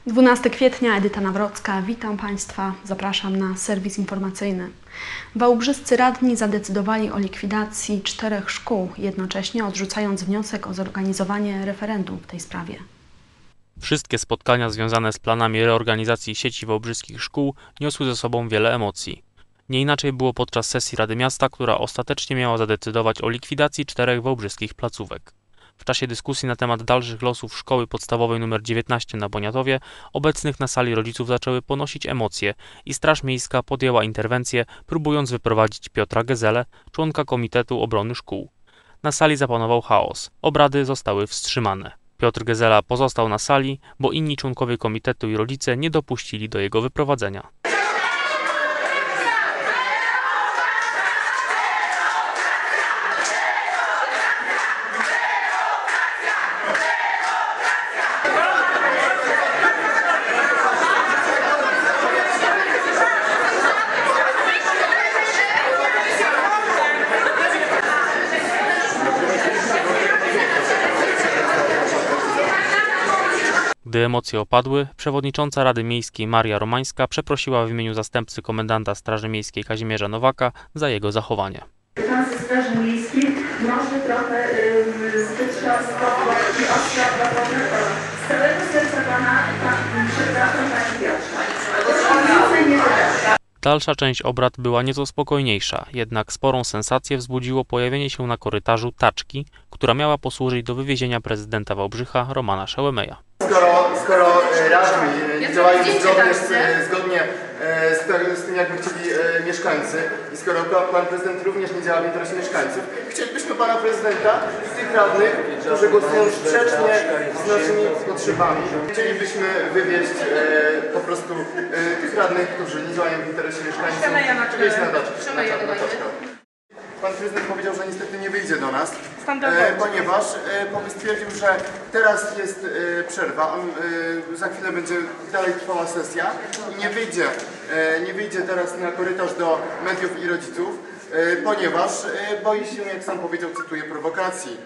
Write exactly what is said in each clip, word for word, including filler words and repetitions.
dwunastego kwietnia, Edyta Nawrocka. Witam Państwa, zapraszam na serwis informacyjny. Wałbrzyscy radni zadecydowali o likwidacji czterech szkół, jednocześnie odrzucając wniosek o zorganizowanie referendum w tej sprawie. Wszystkie spotkania związane z planami reorganizacji sieci wałbrzyskich szkół niosły ze sobą wiele emocji. Nie inaczej było podczas sesji Rady Miasta, która ostatecznie miała zadecydować o likwidacji czterech wałbrzyskich placówek. W czasie dyskusji na temat dalszych losów szkoły podstawowej nr dziewiętnaście na Boniatowie obecnych na sali rodziców zaczęły ponosić emocje i Straż Miejska podjęła interwencję, próbując wyprowadzić Piotra Gezelę, członka Komitetu Obrony Szkół. Na sali zapanował chaos. Obrady zostały wstrzymane. Piotr Gezela pozostał na sali, bo inni członkowie komitetu i rodzice nie dopuścili do jego wyprowadzenia. Gdy emocje opadły, przewodnicząca Rady Miejskiej Maria Romańska przeprosiła w imieniu zastępcy komendanta Straży Miejskiej Kazimierza Nowaka za jego zachowanie. Pan ze Straży Miejskiej może trochę yy, zbyt szorstko i ostro odpowiadał. Z całego serca Pana, pan, przepraszam Pani Piotrze. Dalsza część obrad była nieco spokojniejsza, jednak sporą sensację wzbudziło pojawienie się na korytarzu taczki, która miała posłużyć do wywiezienia prezydenta Wałbrzycha Romana Szełemeja. Skoro, skoro radni nie działają zgodnie, z, zgodnie z, z tym, jakby chcieli mieszkańcy, i skoro pan prezydent również nie działa w interesie mieszkańców, chcielibyśmy pana prezydenta, tych radnych, którzy głosują sprzecznie z naszymi potrzebami. Chcielibyśmy wywieźć e, po prostu e, tych radnych, którzy nie działają w interesie mieszkańców, wywieźć na taczkę. Pan prezydent powiedział, że niestety nie wyjdzie do nas, e, ponieważ e, stwierdził, że teraz jest e, przerwa, on, e, za chwilę będzie dalej trwała sesja i nie wyjdzie, e, nie wyjdzie teraz na korytarz do mediów i rodziców, e, ponieważ e, boi się, jak sam powiedział, cytuję, prowokacji.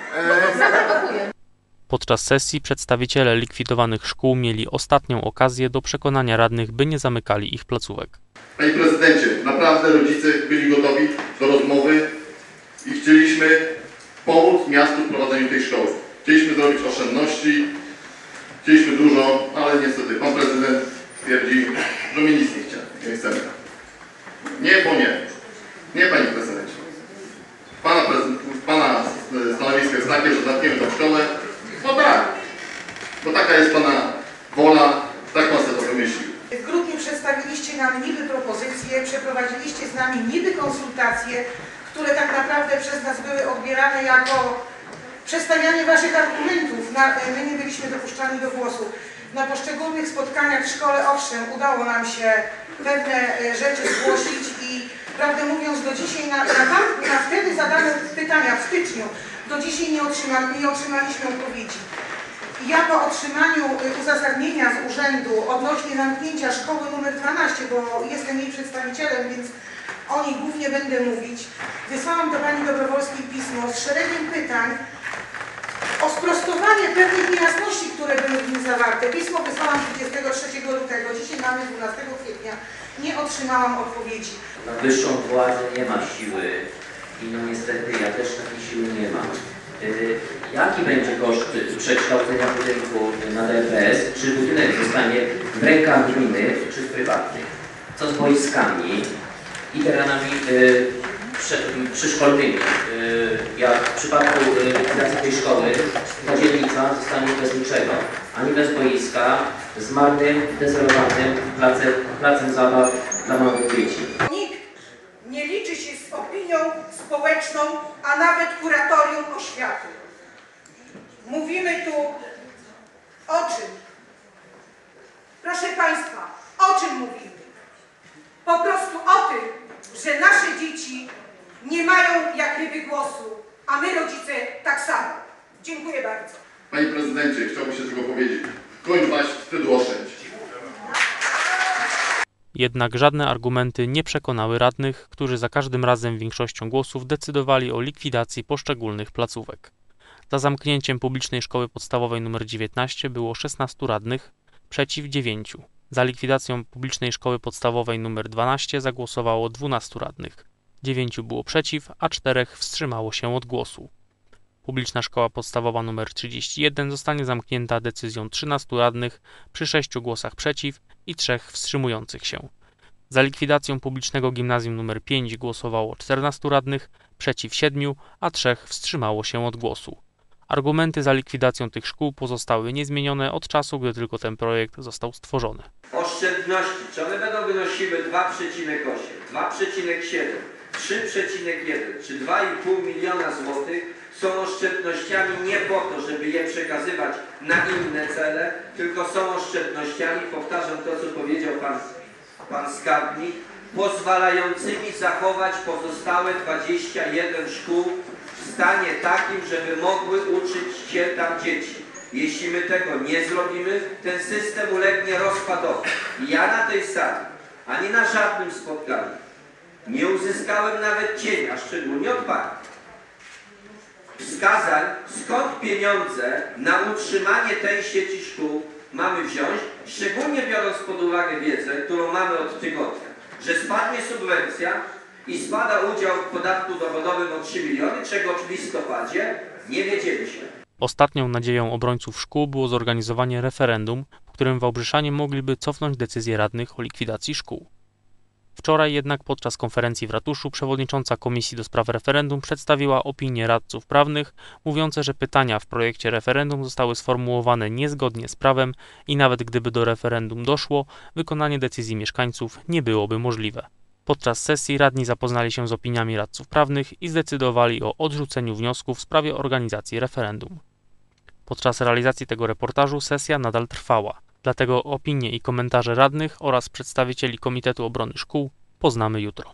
E, Podczas sesji przedstawiciele likwidowanych szkół mieli ostatnią okazję do przekonania radnych, by nie zamykali ich placówek. Panie prezydencie, naprawdę rodzice byli gotowi do rozmowy i chcieliśmy pomóc miastu w prowadzeniu tej szkoły. Chcieliśmy zrobić oszczędności, chcieliśmy dużo, ale niestety pan prezydent twierdzi, że my nic nie chcieli, nie chcemy. Nie, bo nie. Nie, panie prezydencie. Pana, prezydent, pana stanowisko jest takie, że zamkniemy tę szkołę. No tak, bo taka jest pana wola, tak pan sobie to wymyślił. W grudniu przedstawiliście nam niby propozycje, przeprowadziliście z nami niby konsultacje, które tak naprawdę przez nas były odbierane jako przedstawianie waszych argumentów. Na, my nie byliśmy dopuszczani do głosu. Na poszczególnych spotkaniach w szkole, owszem, udało nam się pewne rzeczy zgłosić i prawdę mówiąc do dzisiaj na, na, na wtedy zadane pytania w styczniu do dzisiaj nie, otrzymali, nie otrzymaliśmy odpowiedzi. Ja po otrzymaniu uzasadnienia z urzędu odnośnie zamknięcia szkoły numer dwanaście, bo jestem jej przedstawicielem, więc o niej głównie będę mówić, wysłałam do pani Dobrowolskiej pismo z szeregiem pytań o sprostowanie pewnych niejasności, które były w nim zawarte. Pismo wysłałam dwudziestego trzeciego lutego, dzisiaj mamy dwunastego kwietnia. Nie otrzymałam odpowiedzi. Na wyższą władzę nie ma siły i no niestety ja też takiej siły nie mam. Jaki będzie koszt przekształcenia budynku na D P S? Czy budynek zostanie w rękach gminy czy prywatnych? Co z boiskami i terenami y, przy, przyszkolnymi? Y, jak w przypadku likwidacji tej szkoły, ta dzielnica zostanie bez niczego, ani bez boiska, z marnym, dezerwowanym placem, placem zabaw dla małych dzieci. Nikt nie liczy się z opinią społeczną, a nawet kuratorium oświaty. Mówimy tu o czym? Proszę Państwa, o czym mówimy? Po prostu o tym, że nasze dzieci nie mają jak ryby głosu, a my rodzice tak samo. Dziękuję bardzo. Panie prezydencie, chciałbym się tylko powiedzieć, koń was wstydu oszczędź. Jednak żadne argumenty nie przekonały radnych, którzy za każdym razem większością głosów decydowali o likwidacji poszczególnych placówek. Za zamknięciem publicznej szkoły podstawowej nr dziewiętnaście było szesnastu radnych, przeciw dziewięciu. Za likwidacją publicznej szkoły podstawowej nr dwanaście zagłosowało dwunastu radnych. dziewięciu było przeciw, a czterech wstrzymało się od głosu. Publiczna szkoła podstawowa nr trzydzieści jeden zostanie zamknięta decyzją trzynastu radnych przy sześciu głosach przeciw i trzech wstrzymujących się. Za likwidacją publicznego gimnazjum nr pięć głosowało czternastu radnych, przeciw siedmiu, a trzech wstrzymało się od głosu. Argumenty za likwidacją tych szkół pozostały niezmienione od czasu, gdy tylko ten projekt został stworzony. Oszczędności, czy one będą wynosiły dwa przecinek osiem, dwa przecinek siedem, trzy przecinek jeden czy dwa i pół miliona złotych, są oszczędnościami nie po to, żeby je przekazywać na inne cele, tylko są oszczędnościami, powtarzam to, co powiedział pan, pan skarbnik, pozwalającymi zachować pozostałe dwadzieścia jeden szkół w stanie takim, żeby mogły uczyć się tam dzieci. Jeśli my tego nie zrobimy, ten system ulegnie rozpadowi. I ja na tej sali, ani na żadnym spotkaniu nie uzyskałem nawet cienia, szczególnie od pani, wskazań, skąd pieniądze na utrzymanie tej sieci szkół mamy wziąć, szczególnie biorąc pod uwagę wiedzę, którą mamy od tygodnia, że spadnie subwencja i spada udział w podatku dochodowym o trzy miliony, czego w listopadzie nie wiedzieliśmy. Ostatnią nadzieją obrońców szkół było zorganizowanie referendum, w którym wałbrzyczanie mogliby cofnąć decyzję radnych o likwidacji szkół. Wczoraj jednak podczas konferencji w ratuszu przewodnicząca Komisji do Spraw Referendum przedstawiła opinię radców prawnych, mówiące, że pytania w projekcie referendum zostały sformułowane niezgodnie z prawem i nawet gdyby do referendum doszło, wykonanie decyzji mieszkańców nie byłoby możliwe. Podczas sesji radni zapoznali się z opiniami radców prawnych i zdecydowali o odrzuceniu wniosku w sprawie organizacji referendum. Podczas realizacji tego reportażu sesja nadal trwała. Dlatego opinie i komentarze radnych oraz przedstawicieli Komitetu Obrony Szkół poznamy jutro.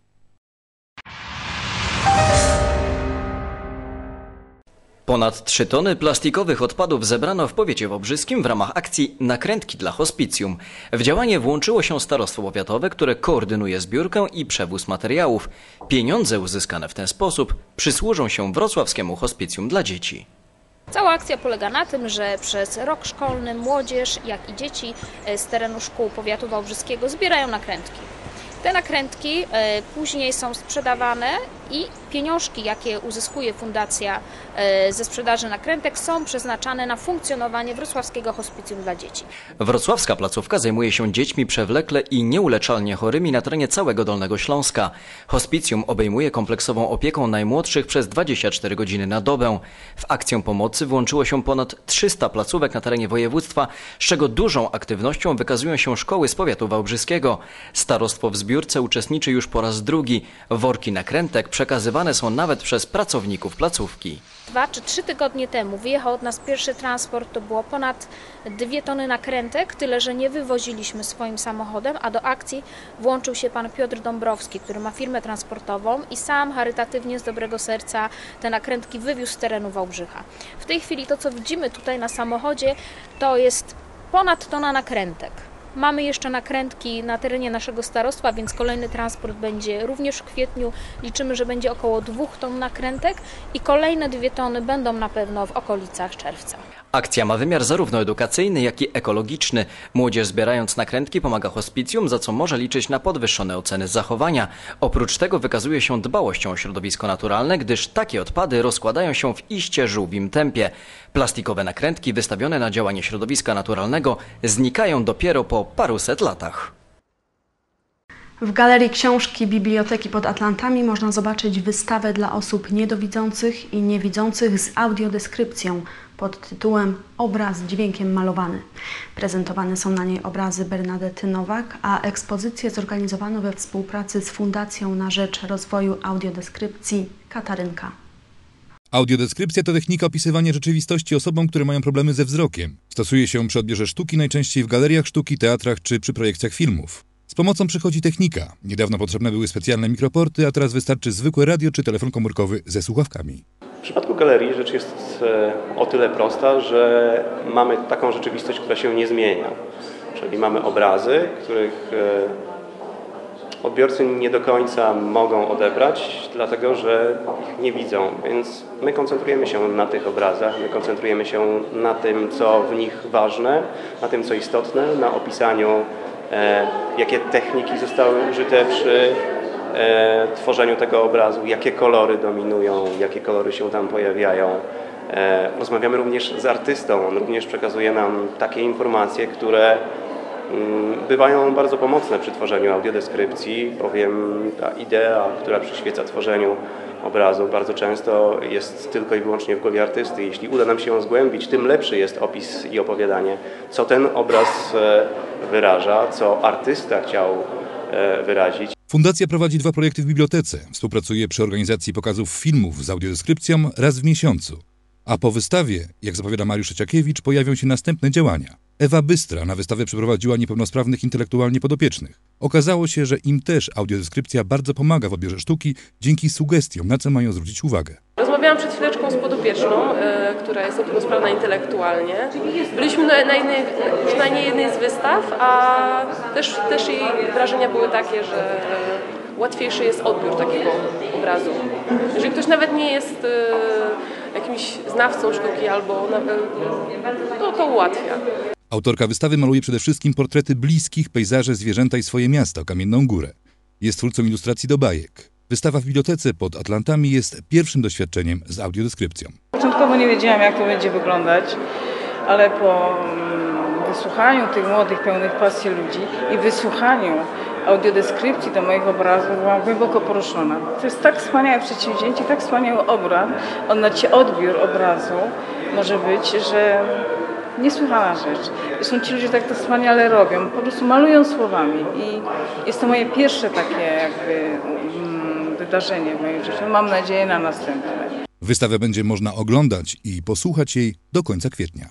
Ponad trzy tony plastikowych odpadów zebrano w powiecie wałbrzyskim w ramach akcji Nakrętki dla hospicjum. W działanie włączyło się starostwo powiatowe, które koordynuje zbiórkę i przewóz materiałów. Pieniądze uzyskane w ten sposób przysłużą się wrocławskiemu hospicjum dla dzieci. Cała akcja polega na tym, że przez rok szkolny młodzież, jak i dzieci z terenu szkół powiatu wałbrzyskiego zbierają nakrętki. Te nakrętki później są sprzedawane i pieniążki, jakie uzyskuje fundacja ze sprzedaży nakrętek, są przeznaczane na funkcjonowanie wrocławskiego hospicjum dla dzieci. Wrocławska placówka zajmuje się dziećmi przewlekle i nieuleczalnie chorymi na terenie całego Dolnego Śląska. Hospicjum obejmuje kompleksową opieką najmłodszych przez dwadzieścia cztery godziny na dobę. W akcję pomocy włączyło się ponad trzysta placówek na terenie województwa, z czego dużą aktywnością wykazują się szkoły z powiatu wałbrzyskiego. Starostwo w zbiórce uczestniczy już po raz drugi. Worki nakrętek przekazywane są nawet przez pracowników placówki. Dwa czy trzy tygodnie temu wyjechał od nas pierwszy transport, to było ponad dwie tony nakrętek, tyle że nie wywoziliśmy swoim samochodem, a do akcji włączył się pan Piotr Dąbrowski, który ma firmę transportową i sam charytatywnie z dobrego serca te nakrętki wywiózł z terenu Wałbrzycha. W tej chwili to, co widzimy tutaj na samochodzie, to jest ponad tona nakrętek. Mamy jeszcze nakrętki na terenie naszego starostwa, więc kolejny transport będzie również w kwietniu. Liczymy, że będzie około dwóch ton nakrętek i kolejne dwie tony będą na pewno w okolicach czerwca. Akcja ma wymiar zarówno edukacyjny, jak i ekologiczny. Młodzież zbierając nakrętki pomaga hospicjum, za co może liczyć na podwyższone oceny zachowania. Oprócz tego wykazuje się dbałością o środowisko naturalne, gdyż takie odpady rozkładają się w iście żółwim tempie. Plastikowe nakrętki wystawione na działanie środowiska naturalnego znikają dopiero po paruset latach. W Galerii Książki Biblioteki pod Atlantami można zobaczyć wystawę dla osób niedowidzących i niewidzących z audiodeskrypcją pod tytułem Obraz dźwiękiem malowany. Prezentowane są na niej obrazy Bernadety Nowak, a ekspozycję zorganizowano we współpracy z Fundacją na rzecz Rozwoju Audiodeskrypcji Katarynka. Audiodeskrypcja to technika opisywania rzeczywistości osobom, które mają problemy ze wzrokiem. Stosuje się przy odbiorze sztuki, najczęściej w galeriach sztuki, teatrach czy przy projekcjach filmów. Z pomocą przychodzi technika. Niedawno potrzebne były specjalne mikroporty, a teraz wystarczy zwykłe radio czy telefon komórkowy ze słuchawkami. W przypadku galerii rzecz jest o tyle prosta, że mamy taką rzeczywistość, która się nie zmienia. Czyli mamy obrazy, których odbiorcy nie do końca mogą odebrać, dlatego że ich nie widzą, więc my koncentrujemy się na tych obrazach, my koncentrujemy się na tym, co w nich ważne, na tym, co istotne, na opisaniu, e, jakie techniki zostały użyte przy e, tworzeniu tego obrazu, jakie kolory dominują, jakie kolory się tam pojawiają. E, rozmawiamy również z artystą, on również przekazuje nam takie informacje, które bywają bardzo pomocne przy tworzeniu audiodeskrypcji, bowiem ta idea, która przyświeca tworzeniu obrazu, bardzo często jest tylko i wyłącznie w głowie artysty. Jeśli uda nam się ją zgłębić, tym lepszy jest opis i opowiadanie, co ten obraz wyraża, co artysta chciał wyrazić. Fundacja prowadzi dwa projekty w bibliotece. Współpracuje przy organizacji pokazów filmów z audiodeskrypcją raz w miesiącu. A po wystawie, jak zapowiada Mariusz Trzeciakiewicz, pojawią się następne działania. Ewa Bystra na wystawę przeprowadziła niepełnosprawnych intelektualnie podopiecznych. Okazało się, że im też audiodeskrypcja bardzo pomaga w odbiorze sztuki dzięki sugestiom, na co mają zwrócić uwagę. Rozmawiałam przed chwileczką z podopieczną, e, która jest niepełnosprawna intelektualnie. Byliśmy na, na, innej, już na niejednej z wystaw, a też, też jej wrażenia były takie, że łatwiejszy jest odbiór takiego obrazu. Jeżeli ktoś nawet nie jest e, jakimś znawcą sztuki albo nawet, no to ułatwia. Autorka wystawy maluje przede wszystkim portrety bliskich, pejzaże, zwierzęta i swoje miasto, Kamienną Górę. Jest twórcą ilustracji do bajek. Wystawa w bibliotece pod Atlantami jest pierwszym doświadczeniem z audiodeskrypcją. Początkowo nie wiedziałam, jak to będzie wyglądać, ale po wysłuchaniu tych młodych, pełnych pasji ludzi i wysłuchaniu audiodeskrypcji do moich obrazów byłam głęboko poruszona. To jest tak wspaniałe przedsięwzięcie, tak wspaniały obraz, odbiór obrazu może być, że niesłychana rzecz. Są ci ludzie, tak to wspaniale robią, po prostu malują słowami i jest to moje pierwsze takie jakby wydarzenie w moim życiu. Mam nadzieję na następne. Wystawę będzie można oglądać i posłuchać jej do końca kwietnia.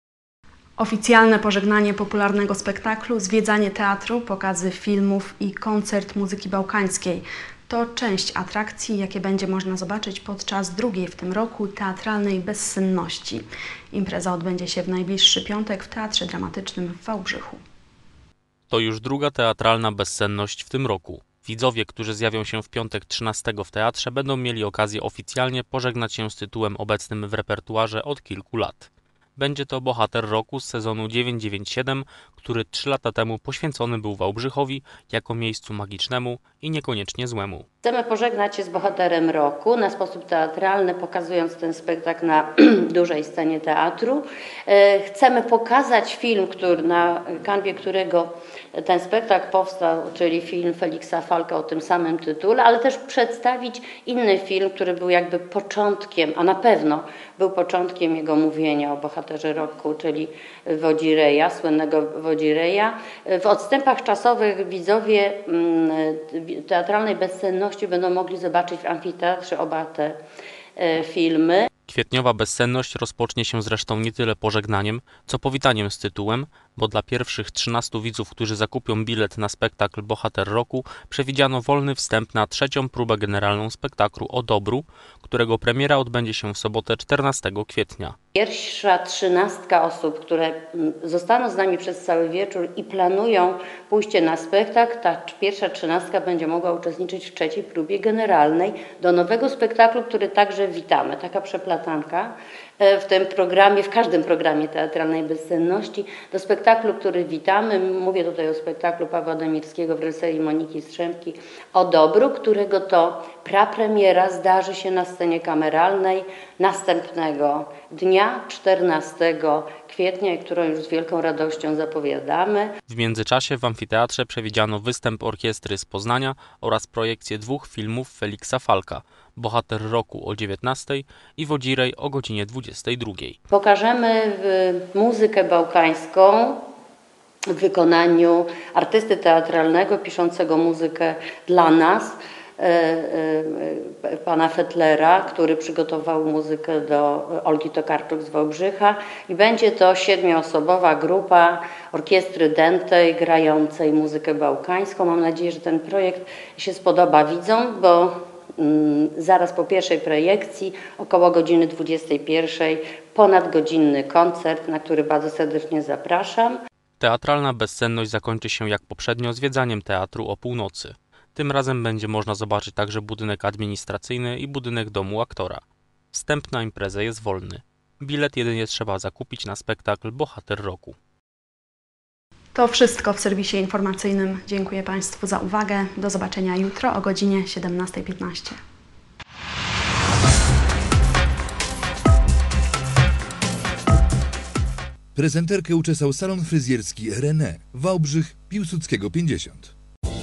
Oficjalne pożegnanie popularnego spektaklu, zwiedzanie teatru, pokazy filmów i koncert muzyki bałkańskiej to część atrakcji, jakie będzie można zobaczyć podczas drugiej w tym roku teatralnej Bezsenności. Impreza odbędzie się w najbliższy piątek w Teatrze Dramatycznym w Wałbrzychu. To już druga teatralna Bezsenność w tym roku. Widzowie, którzy zjawią się w piątek trzynastego w teatrze, będą mieli okazję oficjalnie pożegnać się z tytułem obecnym w repertuarze od kilku lat. Będzie to bohater roku z sezonu dziewięćset dziewięćdziesiąt siedem, który trzy lata temu poświęcony był Wałbrzychowi jako miejscu magicznemu i niekoniecznie złemu. Chcemy pożegnać się z bohaterem roku na sposób teatralny, pokazując ten spektakl na dużej scenie teatru. Chcemy pokazać film, który, na kanwie którego ten spektakl powstał, czyli film Feliksa Falka o tym samym tytule, ale też przedstawić inny film, który był jakby początkiem, a na pewno był początkiem jego mówienia o bohaterze roku, czyli Wodzireja, słynnego Wodzireja. W odstępach czasowych widzowie teatralnej Bezsenności będą mogli zobaczyć w amfiteatrze oba te filmy. Kwietniowa Bezsenność rozpocznie się zresztą nie tyle pożegnaniem, co powitaniem z tytułem, bo dla pierwszych trzynastu widzów, którzy zakupią bilet na spektakl Bohater Roku, przewidziano wolny wstęp na trzecią próbę generalną spektaklu O Dobru, którego premiera odbędzie się w sobotę czternastego kwietnia. Pierwsza trzynastka osób, które zostaną z nami przez cały wieczór i planują pójście na spektakl, ta pierwsza trzynastka będzie mogła uczestniczyć w trzeciej próbie generalnej do nowego spektaklu, który także witamy. Taka przeplatanka w tym programie, w każdym programie teatralnej Bezsenności, do spektaklu, który witamy. Mówię tutaj o spektaklu Pawła Demirskiego w reżyserii Moniki Strzemki O Dobru, którego to prapremiera zdarzy się na scenie kameralnej następnego dnia, czternastego kwietnia, którą już z wielką radością zapowiadamy. W międzyczasie w amfiteatrze przewidziano występ orkiestry z Poznania oraz projekcję dwóch filmów Feliksa Falka. Bohater Roku o dziewiętnastej i Wodzirej o godzinie dwudziestej drugiej. Pokażemy muzykę bałkańską w wykonaniu artysty teatralnego piszącego muzykę dla nas, pana Fettlera, który przygotował muzykę do Olgi Tokarczuk z Wałbrzycha i będzie to siedmioosobowa grupa orkiestry dętej grającej muzykę bałkańską. Mam nadzieję, że ten projekt się spodoba widzom, bo zaraz po pierwszej projekcji, około godziny dwudziestej pierwszej, ponadgodzinny koncert, na który bardzo serdecznie zapraszam. Teatralna Bezsenność zakończy się jak poprzednio zwiedzaniem teatru o północy. Tym razem będzie można zobaczyć także budynek administracyjny i budynek domu aktora. Wstęp na imprezę jest wolny. Bilet jedynie trzeba zakupić na spektakl Bohater Roku. To wszystko w serwisie informacyjnym. Dziękuję Państwu za uwagę. Do zobaczenia jutro o godzinie siedemnastej piętnaście. Prezenterkę uczesał salon fryzjerski René, Wałbrzych, Piłsudskiego pięćdziesiąt.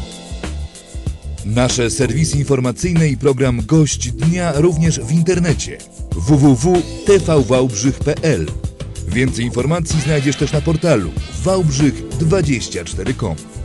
Nasze serwisy informacyjne i program Gość Dnia również w internecie w w w kropka t v wałbrzych kropka p l. Więcej informacji znajdziesz też na portalu wałbrzych dwadzieścia cztery kropka com.